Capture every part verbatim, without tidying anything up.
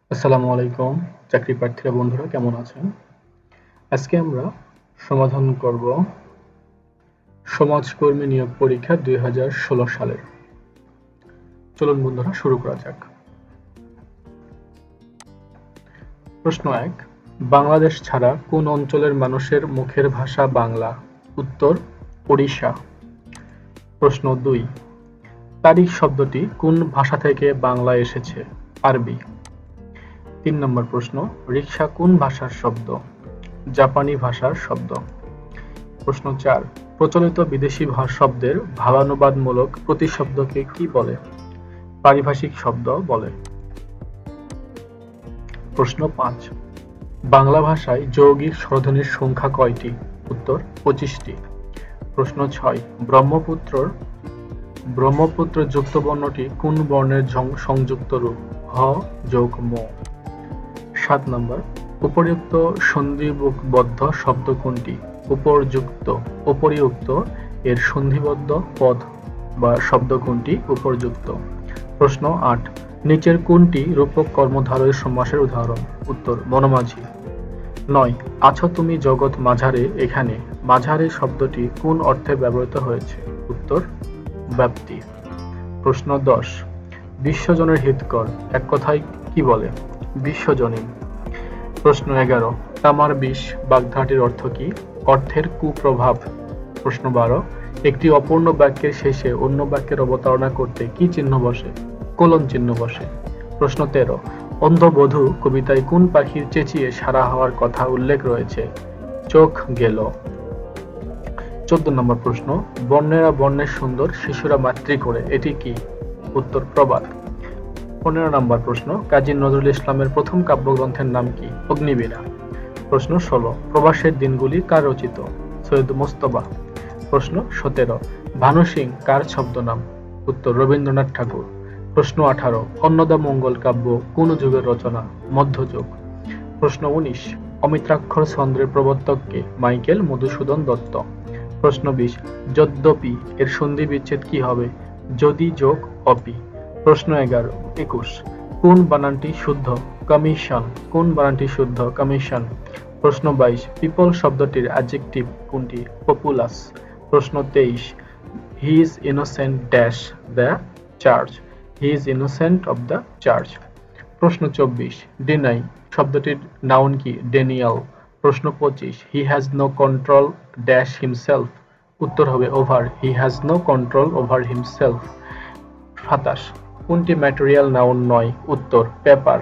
আসসালামু আলাইকুম চাকরি প্রার্থীরা বন্ধুরা কেমন আছেন? আজকে আমরা সমাধান করব সমাজকর্মী নিয়োগ পরীক্ষা দুই হাজার ষোলো সালের। চলুন বন্ধুরা শুরু করা যাক। প্রশ্ন এক, বাংলাদেশ ছাড়া কোন অঞ্চলের মানুষের মুখের ভাষা বাংলা? উত্তর ওড়িশা। প্রশ্ন দুই, তারিখ শব্দটি কোন ভাষা থেকে বাংলায় এসেছে? আরবি। তিন নম্বর প্রশ্ন, রিকশা কোন ভাষার শব্দ? জাপানি ভাষার শব্দ। প্রশ্ন চার, প্রচলিত বিদেশি শব্দের ভাবানুবাদমূলক প্রতিশব্দকে কি বলে? পারিভাষিক শব্দ বলে। প্রশ্ন পাঁচ, বাংলা ভাষায় যৌগিক স্বরধ্বনির সংখ্যা কয়টি? উত্তর পঁচিশটি। প্রশ্ন ছয়, ব্রহ্মপুত্রর ব্রহ্মপুত্র যুক্ত বর্ণটি কোন বর্ণের সংযুক্ত রূপ? হ যোগ ম। সাত নম্বর, উপরিউক্ত সন্ধিবদ্ধ শব্দ কোনটি? উপরযুক্ত। উপরিউক্ত এর সন্ধিবদ্ধ পদ বা শব্দ কোনটি? উপরযুক্ত। প্রশ্ন আট, নিচের কোনটি রূপক কর্মধারয় সমাসের উদাহরণ? উত্তর বনমাঝি। নয়, আছো তুমি জগৎ মাঝারে এখানে। মাঝারে শব্দটি কোন অর্থে ব্যবহৃত হয়েছে? উত্তর ব্যাপ্তি। প্রশ্ন দশ, বিশ্বজনের হিতকর এক কথায় কি বলে? বিশ্বজনীন। প্রশ্ন এগারো, তামার বিষ বাগধাটির অর্থ কি? অর্থের কুপ্রভাব। প্রশ্ন বারো, একটি অপূর্ণ বাক্যের শেষে অন্য বাক্যের অবতারণা করতে কি চিহ্ন বসে? কোলন চিহ্ন বসে। প্রশ্ন তেরো, অন্ধবধূ কবিতায় কোন পাখির চেঁচিয়ে সারা হওয়ার কথা উল্লেখ রয়েছে? চোখ গেল। চোদ্দ নম্বর প্রশ্ন, বর্ণেরা বর্ণের সুন্দর, শিশুরা মাতৃ করে, এটি কি? উত্তর প্রবাদ। পনেরো নম্বর প্রশ্ন, কাজী নজরুল ইসলামের প্রথম কাব্যগ্রন্থের নাম কি? অগ্নিবীণা। প্রশ্ন ষোলো, প্রবাসের দিনগুলি কার রচিত? সৈয়দ মুজতবা। প্রশ্ন সতেরো, ভানু সিং কার ছদ্মনাম? উত্তর রবীন্দ্রনাথ ঠাকুর। প্রশ্ন আঠারো, অন্নদা মঙ্গল কাব্য কোন যুগের রচনা? মধ্যযুগ। প্রশ্ন উনিশ, অমিত্রাক্ষর ছন্দের প্রবর্তক কে? মাইকেল মধুসূদন দত্ত। প্রশ্ন বিশ, যদ্যপি এর সন্ধি বিচ্ছেদ কি হবে? যদি যোগ অপি। প্রশ্ন এগারো একুশ, কোন বানানটি শুদ্ধ? কমিশন। কোন বানানটি শুদ্ধ? কমিশন। প্রশ্ন বাইশ, পিপল শব্দটির অ্যাডজেক্টিভ কোনটি? পপুলাস। প্রশ্ন তেইশ, he is innocent dash the church. He is innocent of the church. প্রশ্ন চব্বিশ, ডিনাই শব্দটির নাউন কি? ডেনিয়াল। প্রশ্ন পঁচিশ, he has no control dash himself. উত্তর হবে over. He has no control over himself. সাতাশ, কোনটি ম্যাটেরিয়াল নাউন নয়? উত্তর পেপার।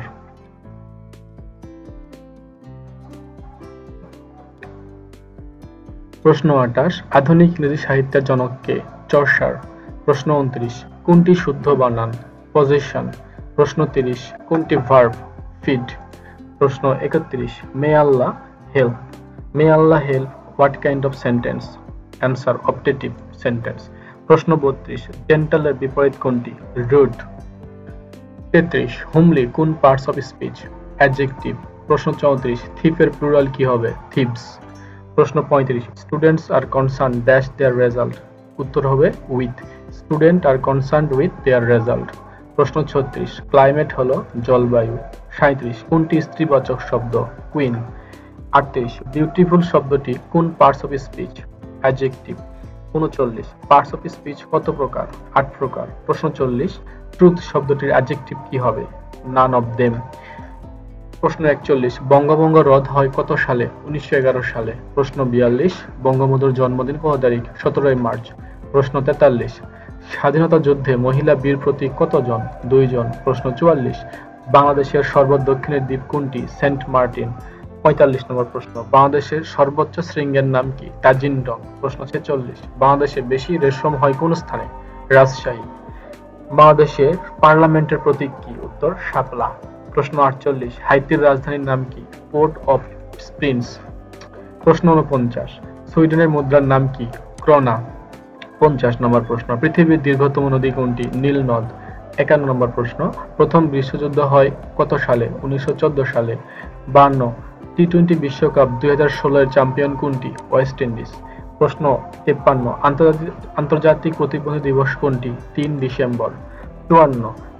প্রশ্ন আটাশ, আধুনিক ইংরেজি সাহিত্যের জনক কে? চর্সার। প্রশ্ন উনত্রিশ, কোনটি শুদ্ধ বানান? পজিশন। প্রশ্ন তিরিশ, কোনটি ভার্ব? ফিড। প্রশ্ন একত্রিশ, may Allah help. May Allah help what kind of sentence? Answer optative sentence. প্রশ্ন বত্রিশ, জেন্টালের বিপরীত কোনটি? রুড। তেত্রিশ, হুমলি কোন পার্টস অফ স্পিচ? অ্যাডজেক্টিভ। প্রশ্ন চৌত্রিশ, থিফের প্লুরাল কি হবে? থিভস। প্রশ্ন পঁয়ত্রিশ, students are concern dash their result. উত্তর হবে with. Student are concern with their result. প্রশ্ন ছত্রিশ, ক্লাইমেট হলো জলবায়ু। সাঁইত্রিশ, কোনটি স্ত্রীবাচক শব্দ? কুইন। আটত্রিশ, বিউটিফুল শব্দটি কোন পার্টস অফ স্পিচ? অ্যাডজেক্টিভ। উনচল্লিশ, পার্টস অফ স্পিচ কত প্রকার? আট প্রকার। প্রশ্ন চল্লিশ, ট্রুথ শব্দটির অ্যাডজেক্টিভ কি হবে? None of them. প্রশ্ন একচল্লিশ, বঙ্গভঙ্গ রদ হয় কত সালে? উনিশশো এগারো সালে। প্রশ্ন বিয়াল্লিশ, বঙ্গবন্ধুর জন্মদিন কত তারিখ? সতেরোই মার্চ। প্রশ্ন তেতাল্লিশ, স্বাধীনতা যুদ্ধে মহিলা বীর প্রতীক কতজন? দুইজন। প্রশ্ন চুয়াল্লিশ, বাংলাদেশের সর্বদক্ষিণের দ্বীপ কোনটি? Saint Martin. পঁয়তাল্লিশ নম্বর প্রশ্ন, বাংলাদেশের সর্বোচ্চ শৃঙ্গের নাম কি? তাজিন্ডং। প্রশ্ন ছেচল্লিশ, বাংলাদেশে বেশি রেশম হয় কোন স্থানে? রাজশাহী। বাংলাদেশের পার্লামেন্টের প্রতীক কি? উত্তর শাপলা। প্রশ্ন আটচল্লিশ, হাইতির রাজধানীর নাম কি? Port of Prince. প্রশ্ন উনপঞ্চাশ, সুইডেনের মুদ্রার নাম কি? ক্রোনা। পঞ্চাশ নম্বর প্রশ্ন, পৃথিবীর দীর্ঘতম নদী কোনটি? নীল নদ। একান্ন নম্বর প্রশ্ন, প্রথম বিশ্বযুদ্ধ হয় কত সালে? উনিশশো চোদ্দ সালে। বান্ন, টি টোয়েন্টি বিশ্বকাপ দুই হাজার ষোলো এর চ্যাম্পিয়ন কোনটি? West Indies. প্রশ্ন তেপ্পান্ন, আন্তর্জাতিক আন্তর্জাতিক প্রতিবন্ধী দিবস কোনটি? তিন ডিসেম্বর। চুয়ান্ন,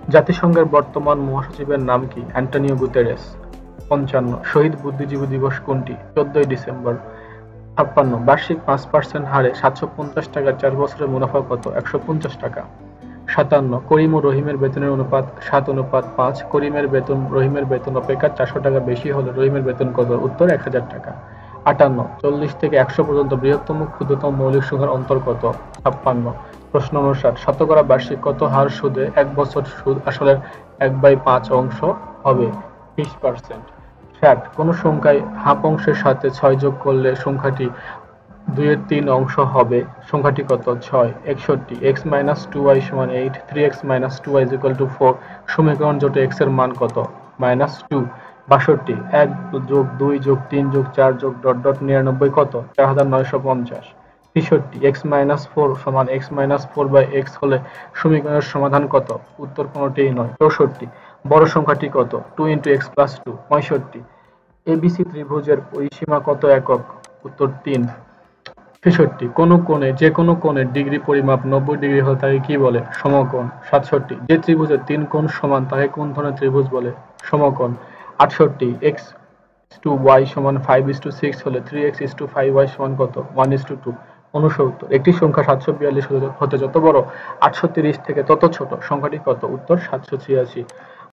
জাতিসংঘের বর্তমান মহাসচিবের নাম কি? Antonio Guterres. পঞ্চান্ন শহীদ বুদ্ধিজীবী দিবস কোনটি? চোদ্দই ডিসেম্বর। ছাপ্পান্ন বার্ষিক পাঁচ পার্সেন্ট হারে সাতশো পঞ্চাশ টাকার চার বছরের মুনাফা কত? একশো পঞ্চাশ টাকা। সাতান্ন করিম ও রহিমের বেতনের অনুপাত সাত অনুপাত পাঁচ। করিমের বেতন রহিমের বেতন অপেক্ষা চারশো টাকা বেশি হলে রহিমের বেতন কত? উত্তর এক হাজার টাকা। আটান্ন চল্লিশ থেকে একশো পর্যন্ত বৃহত্তম ক্ষুদ্রতম মৌলিক সংখ্যার অন্তর কত? ছাপ্পান্ন। প্রশ্ন অনুসার শতকরা বার্ষিক কত হার সুদে এক বছর সুদ আসলের এক বাই পাঁচ অংশ হবে? বিশ পার্সেন্ট। ষাট কোন সংখ্যায় হাফ অংশের সাথে ছয় যোগ করলে সংখ্যাটি দুইয়ের তিন অংশ হবে? সংখ্যাটি কত? ছয়। একষট্টি এক্স মাইনাস টু ওয়াই সমান eight, three X minus two Y equal to four. সমীকরণ জোটে এক্স এর মান কত? Minus two. বাষট্টি এক যোগ দুই যোগ তিন যোগ চার যোগ ডট ডট নিরানব্বই কত? চার হাজার নয়শো পঞ্চাশ। তেষট্টি এক্স মাইনাস ফোর সমান X minus four by X হলে সমীকরণের সমাধান কত? উত্তর কোনটিই নয়। চৌষট্টি বড় সংখ্যাটি কত? Two into x plus two. পঁয়ষট্টি এবিসি ত্রিভুজের পরিসীমা কত একক? উত্তর তিন। ছেষট্টি কোন কোণে যে কোনো কোণের ডিগ্রি পরিমাপ নব্বই ডিগ্রি হলে তাকে কি বলে? সমকোণ। সাতষট্টি যে ত্রিভুজের তিন কোণ সমান তাকে কোন ধরনের ত্রিভুজ বলে? সমকোণ। আটষট্টি এক্স টু ওয়াই সমান ফাইভ ইস টু সিক্স হলে three x is to five y সমান কত? One is to two. ঊনসত্তর একটি সংখ্যা সাতশো বিয়াল্লিশ হতে যত বড় আটশো তিরিশ থেকে তত ছোট সংখ্যাটি কত? উত্তর সাতশো ছিয়াশি।